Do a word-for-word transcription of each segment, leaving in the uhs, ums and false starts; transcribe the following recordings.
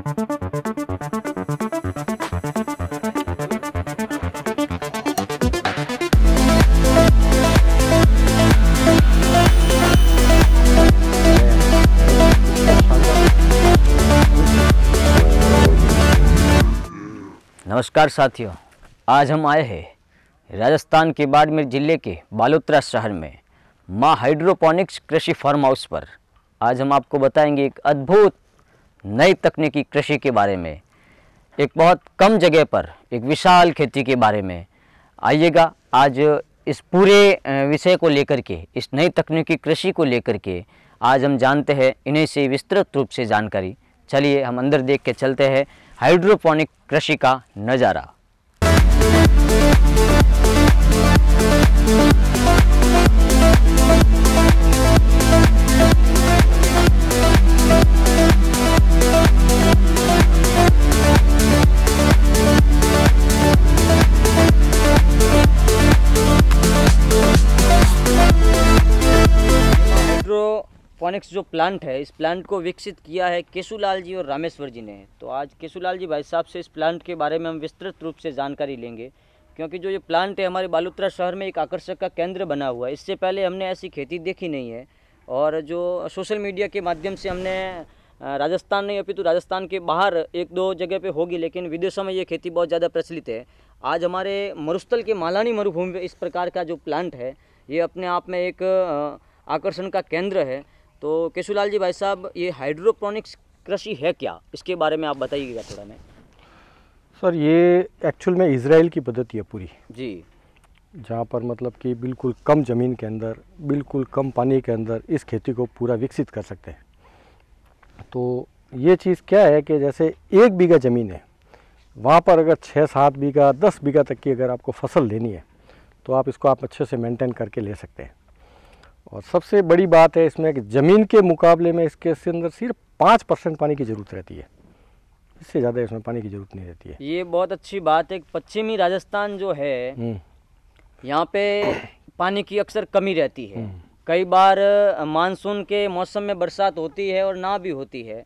नमस्कार साथियों, आज हम आए हैं राजस्थान के बाड़मेर जिले के बालोतरा शहर में माँ हाइड्रोपोनिक्स कृषि फार्म हाउस पर। आज हम आपको बताएंगे एक अद्भुत नई तकनीकी कृषि के बारे में, एक बहुत कम जगह पर एक विशाल खेती के बारे में। आइएगा, आज इस पूरे विषय को लेकर के, इस नई तकनीकी कृषि को लेकर के आज हम जानते हैं इन्हीं से विस्तृत रूप से जानकारी। चलिए हम अंदर देख के चलते हैं हाइड्रोपोनिक कृषि का नज़ारा। हाइड्रोपोनिक्स जो प्लांट है, इस प्लांट को विकसित किया है केशुलाल जी और रामेश्वर जी ने। तो आज केशुलाल जी भाई साहब से इस प्लांट के बारे में हम विस्तृत रूप से जानकारी लेंगे, क्योंकि जो ये प्लांट है हमारे बालोतरा शहर में एक आकर्षक का केंद्र बना हुआ है। इससे पहले हमने ऐसी खेती देखी नहीं है, और जो सोशल मीडिया के माध्यम से हमने राजस्थान नहीं अपितु राजस्थान के बाहर एक दो जगह पे होगी, लेकिन विदेशों में ये खेती बहुत ज़्यादा प्रचलित है। आज हमारे मरुस्थल के मालानी मरुभूमि में इस प्रकार का जो प्लांट है, ये अपने आप में एक आकर्षण का केंद्र है। तो केशुलाल जी भाई साहब, ये हाइड्रोपोनिक्स कृषि है क्या, इसके बारे में आप बताइएगा थोड़ा। मैं सर, ये एक्चुअल में इजराइल की पद्धति है पूरी जी, जहाँ पर मतलब कि बिल्कुल कम ज़मीन के अंदर, बिल्कुल कम पानी के अंदर इस खेती को पूरा विकसित कर सकते हैं। तो ये चीज़ क्या है कि जैसे एक बीघा ज़मीन है, वहाँ पर अगर छः सात बीघा दस बीघा तक की अगर आपको फसल लेनी है, तो आप इसको आप अच्छे से मेंटेन करके ले सकते हैं। और सबसे बड़ी बात है इसमें कि ज़मीन के मुकाबले में इसके अंदर सिर्फ पाँच परसेंट पानी की ज़रूरत रहती है, इससे ज़्यादा इसमें पानी की ज़रूरत नहीं रहती है। ये बहुत अच्छी बात है। पश्चिमी राजस्थान जो है, यहाँ पे पानी की अक्सर कमी रहती है। कई बार मानसून के मौसम में बरसात होती है और ना भी होती है,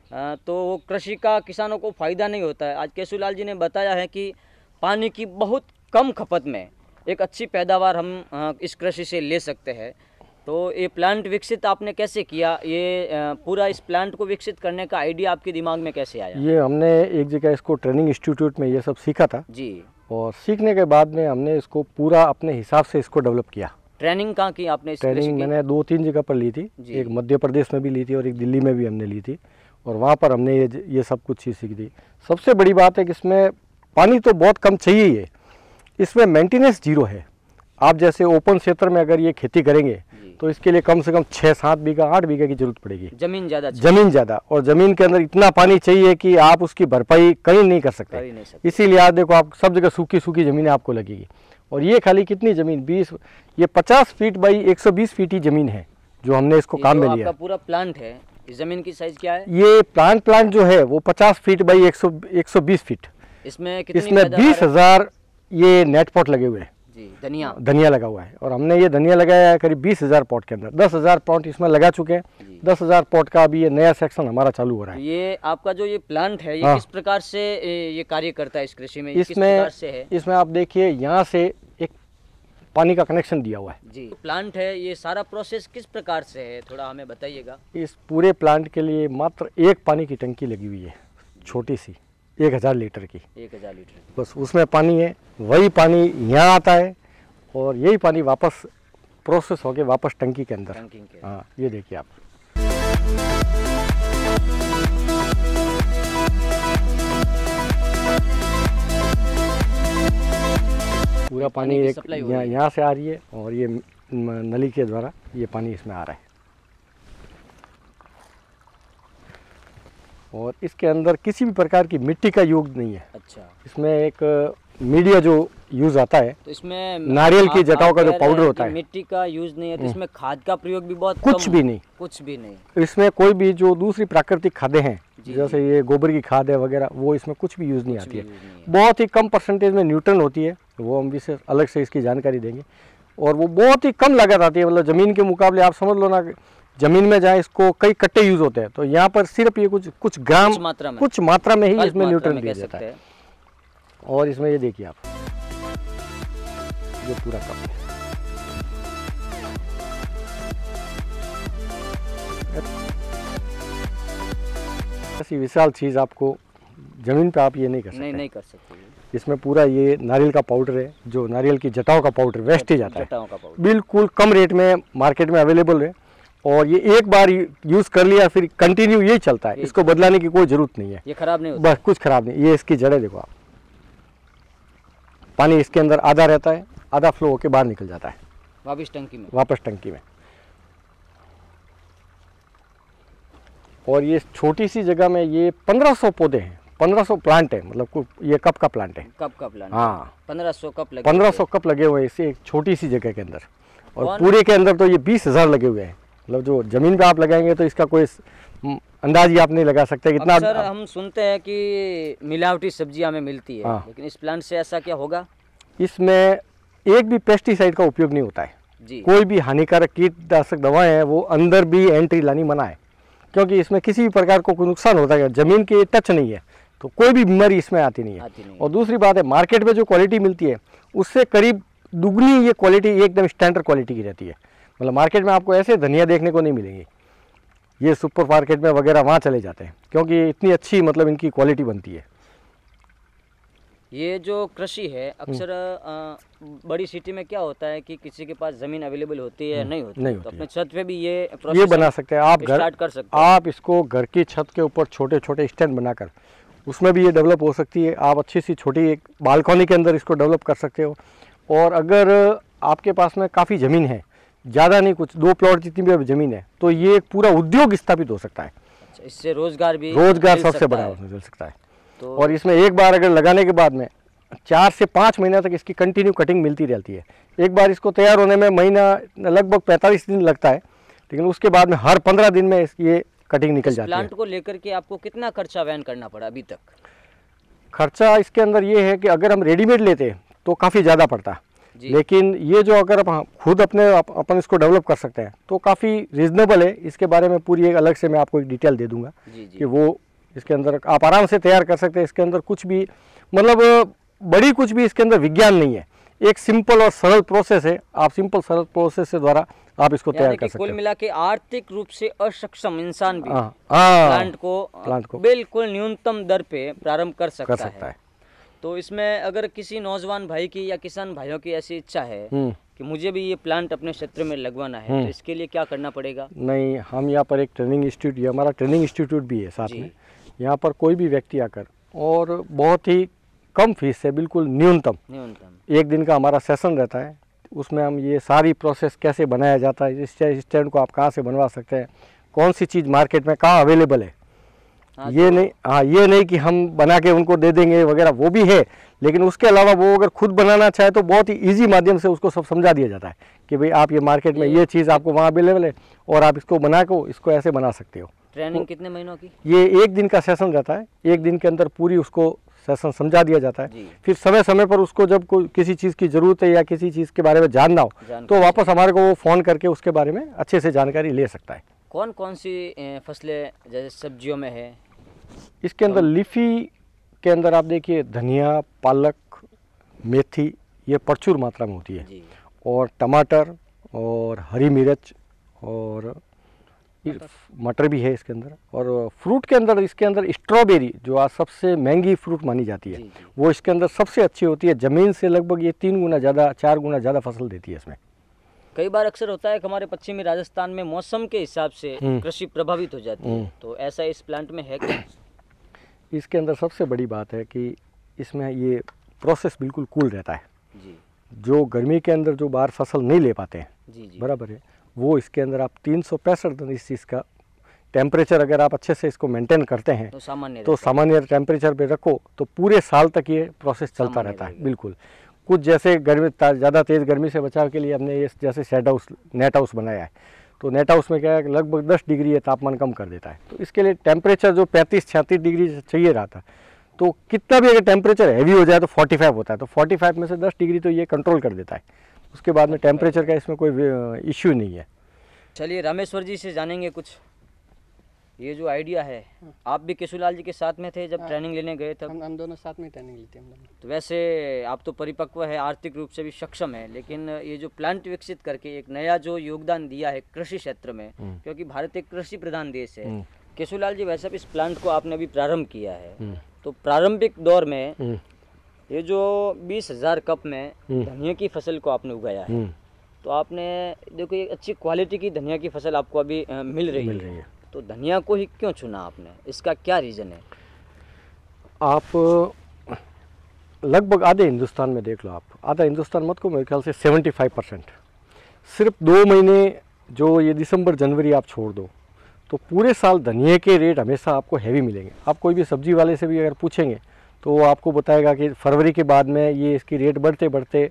तो कृषि का किसानों को फ़ायदा नहीं होता है। आज केशुलाल जी ने बताया है कि पानी की बहुत कम खपत में एक अच्छी पैदावार हम इस कृषि से ले सकते हैं। तो ये प्लांट विकसित आपने कैसे किया? ये पूरा इस प्लांट को विकसित करने का आइडिया आपके दिमाग में कैसे आया? ये हमने एक जगह इसको ट्रेनिंग इंस्टीट्यूट में ये सब सीखा था जी, और सीखने के बाद में हमने इसको पूरा अपने हिसाब से इसको डेवलप किया। ट्रेनिंग कहाँ की आपने? ट्रेनिंग मैंने दो तीन जगह पर ली थी, एक मध्य प्रदेश में भी ली थी और एक दिल्ली में भी हमने ली थी, और वहाँ पर हमने ये ये सब कुछ चीज़ सीखी थी। सबसे बड़ी बात है कि इसमें पानी तो बहुत कम चाहिए ही है, इसमें मेंटेनेंस जीरो है। आप जैसे ओपन क्षेत्र में अगर ये खेती करेंगे तो इसके लिए कम से कम छः सात बीघा आठ बीघा की जरूरत पड़ेगी। जमीन ज़्यादा जमीन ज़्यादा और ज़मीन के अंदर इतना पानी चाहिए कि आप उसकी भरपाई कहीं नहीं कर सकते। इसीलिए आप देखो, आप सब जगह सूखी सूखी ज़मीनें आपको लगेगी। और ये खाली कितनी ज़मीन, बीस ये पचास फीट बाई एक सौ बीस फीट ही ज़मीन है जो हमने इसको काम में लिया। पूरा प्लांट है, ज़मीन की साइज क्या है? ये प्लांट प्लांट जो है वो पचास फीट बाई एक सौ एक सौ बीस फीट। इसमें इसमें बीस हजार ये नेट पॉट लगे हुए हैं जी, धनिया धनिया लगा हुआ है। और हमने ये धनिया लगाया है करीब बीस हजार पॉट के अंदर। दस हजार पॉट इसमें लगा चुके हैं, दस हजार पॉट का अभी ये नया सेक्शन हमारा चालू हो रहा है। ये आपका जो ये प्लांट है, ये हाँ। किस प्रकार से ये कार्य करता है इस कृषि में? इसमें किस प्रकार से है? इसमें आप देखिए, यहाँ से एक पानी का कनेक्शन दिया हुआ है जी। प्लांट है, ये सारा प्रोसेस किस प्रकार से है, थोड़ा हमें बताइएगा। इस पूरे प्लांट के लिए मात्र एक पानी की टंकी लगी हुई है, छोटी सी, एक हजार लीटर की, एक हजार लीटर बस उसमें पानी है। वही पानी यहाँ आता है और यही पानी वापस प्रोसेस होके वापस टंकी के अंदर। हाँ, ये देखिए आप। पूरा पानी एक यहाँ यहाँ से आ रही है और ये नली के द्वारा ये पानी इसमें आ रहा है। और इसके अंदर किसी भी प्रकार की मिट्टी का यूज नहीं है। अच्छा। इसमें एक मीडिया जो यूज आता है, तो इसमें नारियल की जटाओं का जो पाउडर होता है, मिट्टी का यूज नहीं है। तो इसमें खाद का प्रयोग भी बहुत कुछ भी नहीं, कुछ भी नहीं। इसमें कोई भी जो दूसरी प्राकृतिक खादें हैं, जैसे ये गोबर की खाद है वगैरह, वो इसमें कुछ भी यूज नहीं आती है। बहुत ही कम परसेंटेज में न्यूट्रन होती है, वो हम विशेष अलग से इसकी जानकारी देंगे। और वो बहुत ही कम लागत आती है, मतलब ज़मीन के मुकाबले आप समझ लो ना जमीन में जहाँ इसको कई कट्टे यूज होते हैं, तो यहाँ पर सिर्फ ये कुछ कुछ ग्राम कुछ मात्रा में कुछ मात्रा में ही अल्प इसमें मात्रा न्यूट्रन में दिया कह जाता सकते है। हैं। और इसमें ये देखिए आप, ये पूरा कप है। ऐसी विशाल चीज आपको जमीन पे आप ये नहीं कर सकते। नहीं नहीं कर सकते। इसमें पूरा ये नारियल का पाउडर है, जो नारियल की जटाओं का पाउडर वेस्टेज आता है, जटाओं का पाउडर बिल्कुल कम रेट में मार्केट में अवेलेबल है। और ये एक बार यूज कर लिया फिर कंटिन्यू यही चलता है, इसको बदलाने की कोई जरूरत नहीं है। ये खराब नहीं होता। बस कुछ खराब नहीं। ये इसकी जड़ें देखो आप, पानी इसके अंदर आधा रहता है, आधा फ्लो होके बाहर निकल जाता है वापस टंकी में वापस टंकी में। और ये छोटी सी जगह में ये पंद्रह सौ पौधे हैं, पंद्रह सौ प्लांट है, मतलब ये कप का प्लांट है। कप का प्लांट, हाँ, पंद्रह सौ कप लगे, पंद्रह सौ कप लगे हुए हैं इसे एक छोटी सी जगह के अंदर। और कौन? पूरे के अंदर तो ये बीस हजार लगे हुए हैं। मतलब जो जमीन पे आप लगाएंगे तो इसका कोई अंदाज ही आप नहीं लगा सकते कितना। अक्सर हम सुनते हैं कि मिलावटी सब्जियां हमें मिलती है, हाँ। लेकिन इस प्लांट से ऐसा क्या होगा? इसमें एक भी पेस्टिसाइड का उपयोग नहीं होता है जी। कोई भी हानिकारक कीटनाशक दवाएं हैं वो अंदर भी एंट्री लानी मना है, क्योंकि इसमें किसी भी प्रकार को कोई नुकसान होता है, जमीन के टच नहीं है तो कोई भी बीमारी इसमें आती नहीं है। आती नहीं। और दूसरी बात है, मार्केट में जो क्वालिटी मिलती है उससे करीब दुगनी ये क्वालिटी एकदम स्टैंडर्ड क्वालिटी की रहती है। मतलब मार्केट में आपको ऐसे धनिया देखने को नहीं मिलेंगी, ये सुपर मार्केट में वगैरह वहाँ चले जाते हैं, क्योंकि इतनी अच्छी मतलब इनकी क्वालिटी बनती है। ये जो कृषि है अक्सर अ, बड़ी सिटी में क्या होता है कि किसी के पास जमीन अवेलेबल होती है, नहीं होती, नहीं तो होती अपने छत पे भी ये ये प्रोसेस बना सकते हैं आप, घर स्टार्ट कर सकते हैं। आप इसको घर की छत के ऊपर छोटे छोटे स्टैंड बनाकर उसमें भी ये डेवलप हो सकती है। आप अच्छी सी छोटी एक बालकनी के अंदर इसको डेवलप कर सकते हो। और अगर आपके पास में काफ़ी ज़मीन है, ज़्यादा नहीं, कुछ दो प्लॉट जितनी भी ज़मीन है, तो ये एक पूरा उद्योग स्थापित हो सकता है। अच्छा, इससे रोजगार भी रोजगार मिल सबसे सकता बड़ा है। उसमें मिल सकता है। तो और इसमें एक बार अगर लगाने के बाद में चार से पाँच महीना तक इसकी कंटिन्यू कटिंग मिलती रहती है। एक बार इसको तैयार होने में महीना लगभग पैंतालीस दिन लगता है, लेकिन उसके बाद में हर पंद्रह दिन में इसकी ये कटिंग निकल इस जाती है। प्लांट को लेकर के आपको कितना खर्चा वहन करना पड़ा अभी तक? खर्चा इसके अंदर ये है कि अगर हम रेडीमेड लेते तो काफ़ी ज़्यादा पड़ता, जी। लेकिन ये जो अगर आप खुद अपने अप, अपन इसको डेवलप कर सकते हैं तो काफ़ी रिजनेबल है। इसके बारे में पूरी एक अलग से मैं आपको एक डिटेल दे दूंगा जी जी। कि वो इसके अंदर आप आराम से तैयार कर सकते हैं। इसके अंदर कुछ भी मतलब बड़ी कुछ भी इसके अंदर विज्ञान नहीं है, एक सिंपल और सरल प्रोसेस है। आप सिंपल सरल प्रोसेस से द्वारा आप इसको तैयार यानी कर कि सकते कुल हैं। मिला के आर्थिक रूप से अक्षम इंसान भी हाँ हाँ, प्लांट को प्लांट को बिल्कुल न्यूनतम दर पे प्रारंभ कर सकता, कर सकता है। है। तो इसमें अगर किसी नौजवान भाई की या किसान भाइयों की ऐसी इच्छा है हम्म, कि मुझे भी ये प्लांट अपने क्षेत्र में लगवाना है, तो इसके लिए क्या करना पड़ेगा? नहीं, हम यहाँ पर एक ट्रेनिंग इंस्टीट्यूट, ये हमारा ट्रेनिंग इंस्टीट्यूट भी है साथ जी। में। यहाँ पर कोई भी व्यक्ति आकर और बहुत ही कम फीस से, बिल्कुल न्यूनतम न्यूनतम एक दिन का हमारा सेशन रहता है, उसमें हम ये सारी प्रोसेस कैसे बनाया जाता है, इस स्टैंड को आप कहाँ से बनवा सकते हैं, कौन सी चीज़ मार्केट में कहाँ अवेलेबल है, हाँ, ये नहीं, हाँ ये नहीं कि हम बना के उनको दे देंगे वगैरह, वो भी है, लेकिन उसके अलावा वो अगर खुद बनाना चाहे तो बहुत ही इजी माध्यम से उसको सब समझा दिया जाता है कि भाई आप ये मार्केट में ये चीज़ आपको वहाँ अवेलेबल है और आप इसको बना को इसको ऐसे बना सकते हो। ट्रेनिंग कितने महीनों की? ये एक दिन का सेशन रहता है, एक दिन के अंदर पूरी उसको सेशन समझा दिया जाता है। जी। फिर समय समय पर उसको जब कोई किसी चीज़ की ज़रूरत है या किसी चीज़ के बारे में जानना हो जानकारी तो वापस हमारे को वो फ़ोन करके उसके बारे में अच्छे से जानकारी ले सकता है। कौन कौन सी ए, फसलें जैसे सब्जियों में है? इसके अंदर लीफी के अंदर आप देखिए धनिया, पालक, मेथी ये प्रचुर मात्रा में होती है, जी। और टमाटर और हरी मिर्च और मटर भी है इसके अंदर। और फ्रूट के अंदर इसके अंदर स्ट्रॉबेरी जो आज सबसे महंगी फ्रूट मानी जाती है, जी, जी। वो इसके अंदर सबसे अच्छी होती है। ज़मीन से लगभग ये तीन गुना ज़्यादा, चार गुना ज़्यादा फसल देती है इसमें। कई बार अक्सर होता है कि हमारे पश्चिमी राजस्थान में मौसम के हिसाब से हम्म। कृषि प्रभावित हो जाती है, हम्म। तो ऐसा इस प्लांट में है क्या? इसके अंदर सबसे बड़ी बात है कि इसमें ये प्रोसेस बिल्कुल कूल रहता है। जी जो गर्मी के अंदर जो बाहर फसल नहीं ले पाते हैं, जी जी। बराबर है, वो इसके अंदर आप तीन सौ पैंसठ दिन इस चीज़ का टेम्परेचर अगर आप अच्छे से इसको मेंटेन करते हैं तो सामान्य तो रहता है। सामान्य टेम्परेचर पे रखो तो पूरे साल तक ये प्रोसेस चलता सामान्य रहता है। रहेगा। बिल्कुल कुछ जैसे गर्मी ज़्यादा तेज़ गर्मी से बचाव के लिए हमने ये जैसे शेड हाउस, नेट हाउस बनाया है, तो नेट हाउस में क्या है कि लगभग दस डिग्री ये तापमान कम कर देता है। तो इसके लिए टेम्परेचर जो पैंतीस छियातीस डिग्री चाहिए रहा था, तो कितना भी अगर टेम्परेचर हैवी हो जाए तो पैंतालीस होता है, तो पैंतालीस में से दस डिग्री तो ये कंट्रोल कर देता है। उसके बाद में टेम्परेचर का इसमें कोई इश्यू नहीं है। चलिए रामेश्वर जी से जानेंगे कुछ। ये जो आइडिया है, आप भी केशुलाल जी के साथ में थे जब हाँ। ट्रेनिंग लेने गए तब? हम हम दोनों साथ में ट्रेनिंग ली थी हम दोनों। तो वैसे आप तो परिपक्व है, आर्थिक रूप से भी सक्षम है, लेकिन ये जो प्लांट विकसित करके एक नया जो योगदान दिया है कृषि क्षेत्र में, क्योंकि भारत एक कृषि प्रधान देश है, केशुलाल जी वैसे इस प्लांट को आपने अभी प्रारंभ किया है, तो प्रारंभिक दौर में ये जो बीस हजार कप में धनिया की फसल को आपने उगाया है, तो आपने देखो एक अच्छी क्वालिटी की धनिया की फसल आपको अभी अ, मिल रही मिल है, रही है। तो धनिया को ही क्यों चुना आपने, इसका क्या रीज़न है? आप लगभग आधे हिंदुस्तान में देख लो, आप आधा हिंदुस्तान मत को, मेरे ख्याल से पचहत्तर परसेंट सिर्फ दो महीने जो ये दिसंबर जनवरी आप छोड़ दो, तो पूरे साल धनिया के रेट हमेशा आपको हैवी मिलेंगे। आप कोई भी सब्जी वाले से भी अगर पूछेंगे तो वो आपको बताएगा कि फरवरी के बाद में ये इसकी रेट बढ़ते बढ़ते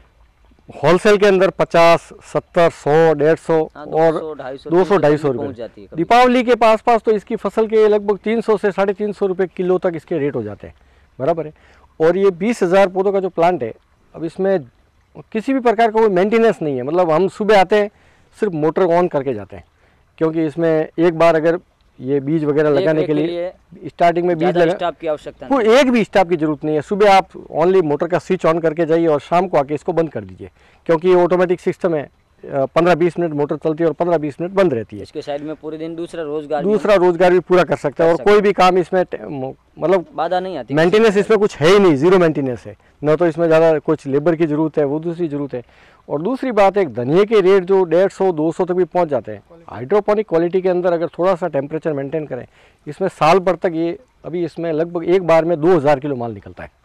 होलसेल के अंदर पचास, सत्तर, सौ, डेढ़ सौ और दो सौ ढाई सौ रुपये। दीपावली के पास पास तो इसकी फसल के लगभग तीन सौ से साढ़े तीन सौ रुपये किलो तक इसके रेट हो जाते हैं, बराबर है। और ये बीस हज़ार पौधों का जो प्लांट है, अब इसमें किसी भी प्रकार का कोई मेंटेनेंस नहीं है। मतलब हम सुबह आते हैं, सिर्फ मोटर ऑन करके जाते हैं, क्योंकि इसमें एक बार अगर ये बीज वगैरह लगाने के लिए स्टार्टिंग में बीज लगा, स्टाफ की आवश्यकता कोई एक भी स्टाफ की जरूरत नहीं है। सुबह आप ओनली मोटर का स्विच ऑन करके जाइए और शाम को आके इसको बंद कर दीजिए, क्योंकि ये ऑटोमेटिक सिस्टम है। पंद्रह बीस मिनट मोटर चलती है और पंद्रह बीस मिनट बंद रहती है। इसके साइड में पूरे दिन दूसरा रोजगार दूसरा रोजगार भी पूरा कर सकता है और कोई भी काम इसमें मतलब बाधा नहीं आती, मेंटेनेंस इसमें कुछ है ही नहीं, जीरो मेंटेनेंस है। न तो इसमें ज़्यादा कुछ लेबर की ज़रूरत है, वो दूसरी ज़रूरत है। और दूसरी बात, एक धनिया के रेट जो डेढ़ सौ दो सौ तक भी पहुंच जाते हैं। हाइड्रोपोनिक क्वालिटी के अंदर अगर थोड़ा सा टेम्परेचर मेंटेन करें, इसमें साल भर तक ये अभी इसमें लगभग एक बार में दो हज़ार किलो माल निकलता है,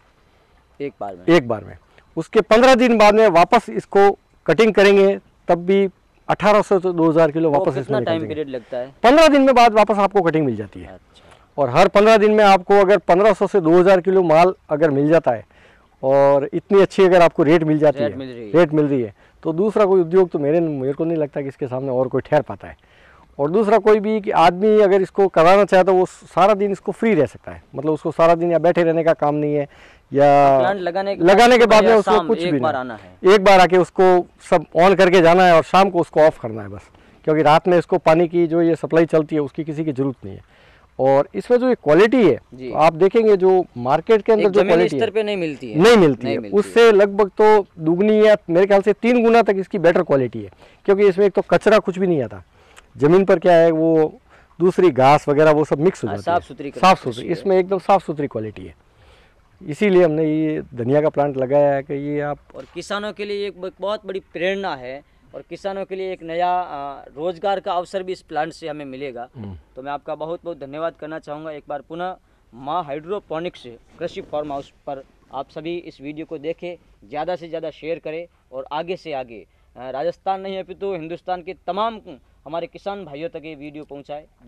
एक बार में एक बार में। उसके पंद्रह दिन बाद में वापस इसको कटिंग करेंगे, तब भी अठारह सौ से दो हज़ार किलो वापस इसमें टाइम पीरियड लगता है? पंद्रह दिन में बाद वापस आपको कटिंग मिल जाती है। अच्छा। और हर पंद्रह दिन में आपको अगर पंद्रह सौ से दो हज़ार किलो माल अगर मिल जाता है और इतनी अच्छी अगर आपको रेट मिल जाती रेट है, मिल रही है। रेट मिल रही है, तो दूसरा कोई उद्योग तो मेरे मेरे को नहीं लगता कि इसके सामने और कोई ठहर पाता है। और दूसरा कोई भी कि आदमी अगर इसको कराना चाहे तो वो सारा दिन इसको फ्री रह सकता है। मतलब उसको सारा दिन या बैठे रहने का काम नहीं है, या प्लांट लगाने के लगाने के बाद में या उसको शाम कुछ एक भी बार नहीं, आना है, एक बार आके उसको सब ऑन करके जाना है और शाम को उसको ऑफ करना है बस। क्योंकि रात में इसको पानी की जो ये सप्लाई चलती है उसकी किसी की जरूरत नहीं है। और इसमें जो ये क्वालिटी है, तो आप देखेंगे जो मार्केट के अंदर जो क्वालिटी स्तर पे नहीं मिलती है, नहीं मिलती है, उससे लगभग तो दुगनी या मेरे ख्याल से तीन गुना तक इसकी बेटर क्वालिटी है। क्योंकि इसमें एक तो कचरा कुछ भी नहीं आता, जमीन पर क्या है वो दूसरी घास वगैरह वो सब मिक्स हो जाती है, साफ सुथरी साफ सुथरी, इसमें एकदम साफ सुथरी क्वालिटी है। इसीलिए हमने ये धनिया का प्लांट लगाया है कि ये आप, और किसानों के लिए एक बहुत बड़ी प्रेरणा है और किसानों के लिए एक नया रोजगार का अवसर भी इस प्लांट से हमें मिलेगा। तो मैं आपका बहुत बहुत धन्यवाद करना चाहूँगा एक बार पुनः। माँ हाइड्रोपोनिक्स कृषि फार्म हाउस पर आप सभी इस वीडियो को देखें, ज़्यादा से ज़्यादा शेयर करें और आगे से आगे राजस्थान नहीं अपितु हिंदुस्तान के तमाम हमारे किसान भाइयों तक ये वीडियो पहुँचाए।